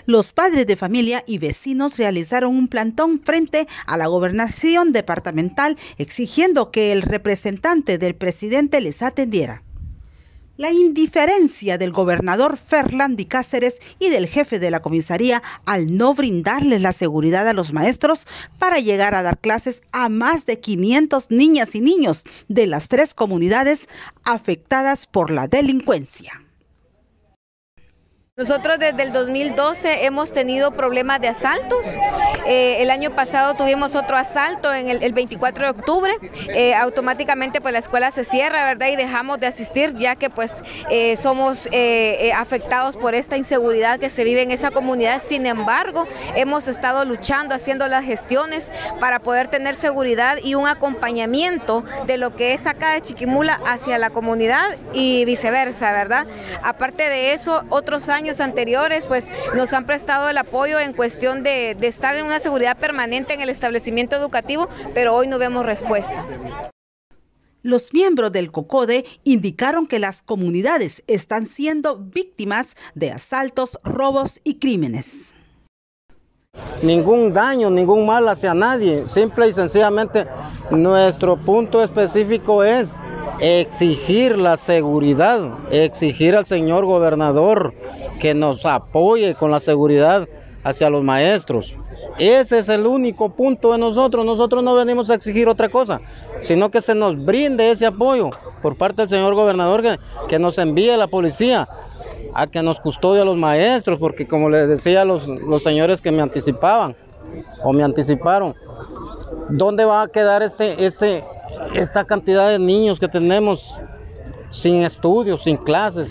Los padres de familia y vecinos realizaron un plantón frente a la gobernación departamental exigiendo que el representante del presidente les atendiera. La indiferencia del gobernador Ferlandi Cáceres y del jefe de la comisaría al no brindarles la seguridad a los maestros para llegar a dar clases a más de 500 niñas y niños de las 3 comunidades afectadas por la delincuencia. Nosotros desde el 2012 hemos tenido problemas de asaltos. El año pasado tuvimos otro asalto en el 24 de octubre. Automáticamente pues la escuela se cierra, ¿verdad? Y dejamos de asistir ya que pues somos afectados por esta inseguridad que se vive en esa comunidad. Sin embargo, hemos estado luchando, haciendo las gestiones para poder tener seguridad y un acompañamiento de lo que es acá de Chiquimula hacia la comunidad y viceversa, ¿verdad? Aparte de eso, otros años anteriores pues nos han prestado el apoyo en cuestión de estar en una seguridad permanente en el establecimiento educativo, pero hoy no vemos respuesta. Los miembros del COCODE indicaron que las comunidades están siendo víctimas de asaltos, robos y crímenes. Ningún daño, ningún mal hacia nadie, simple y sencillamente nuestro punto específico es exigir la seguridad, exigir al señor gobernador que nos apoye con la seguridad hacia los maestros. Ese es el único punto de nosotros. Nosotros no venimos a exigir otra cosa, sino que se nos brinde ese apoyo por parte del señor gobernador, que nos envíe la policía a que nos custodie a los maestros, porque como les decía a los señores que me anticipaban o me anticiparon, ¿dónde va a quedar esta cantidad de niños que tenemos sin estudios, sin clases?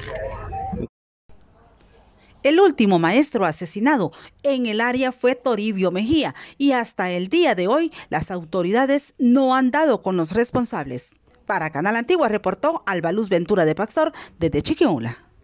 El último maestro asesinado en el área fue Toribio Mejía y hasta el día de hoy las autoridades no han dado con los responsables. Para Canal Antigua reportó Alba Luz Ventura de Pastor desde Chiquimula.